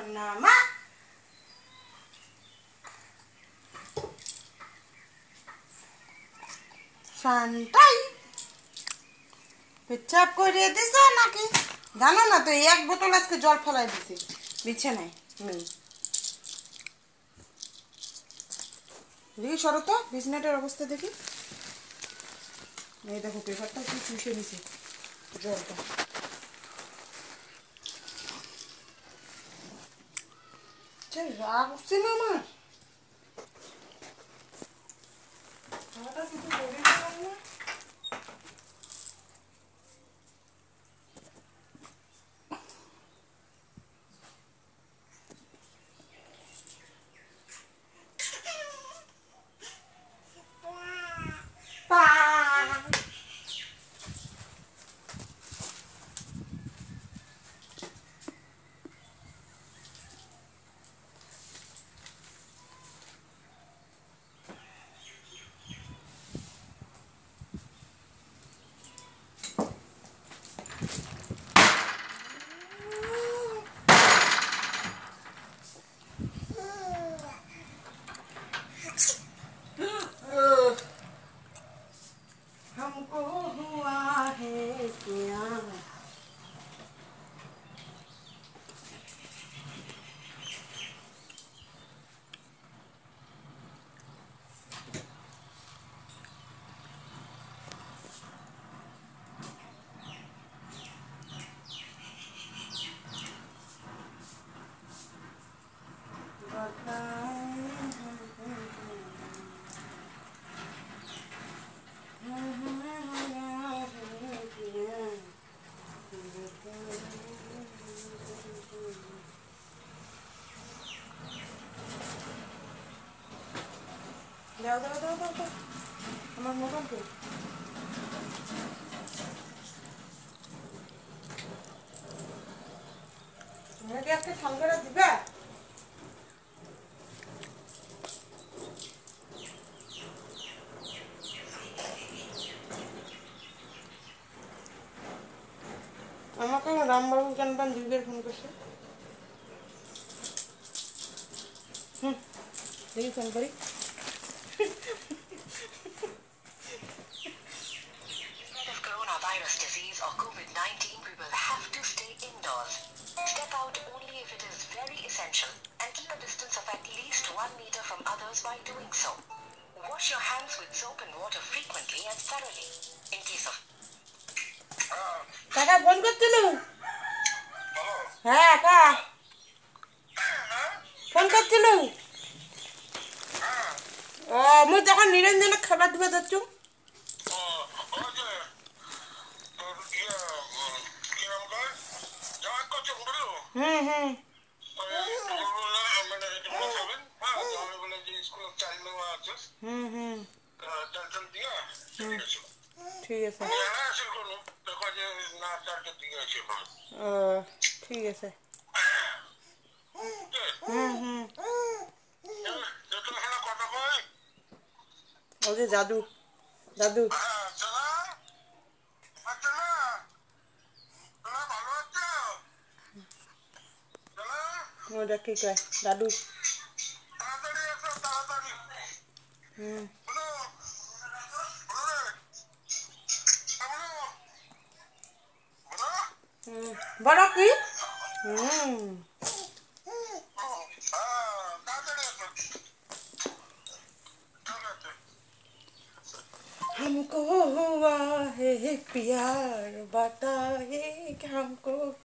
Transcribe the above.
সোনামা শান্তাই পেচ্ছাপ করে দিছ নাকি জানো না তো এক বোতল আজকে জল ফেলাই দিছি বিছানায় দেখি সরো তো বিছানাটার অবস্থা দেখি এই দেখো পেপারটা কি চুষে নিছে জলটা রাগ উঠছে না আমার খাওয়াটা কিছু করে দিলাম না हमको हुआ है क्या দাও দাও দাও দাও দাও আমার মোবাইল কই আমাকে একটা ঠান্ডা দিবা আমাকে রামবাবু কেন পান দুইবার ফোন করছে দেখি ফোন করি Coronavirus disease or COVID-19, we will have to stay indoors. Step out only if it is very essential and keep a distance of at least 1 meter from others while doing so. Wash your hands with soap and water frequently and thoroughly. In case of কাকা phone করছিল হ্যাঁ কাকা phone করছিল ও মুই তখন নিরঞ্জনে খাবার দিবে যাচ্ছ হুম হুম হুম হুম ঠিক আছে ও ঠিক আছে হুম হুম ও যে দাদু দাদু ওটা কি কয় দাদু হুম বড় কি हमको हुआ है प्यार बताए कि हमको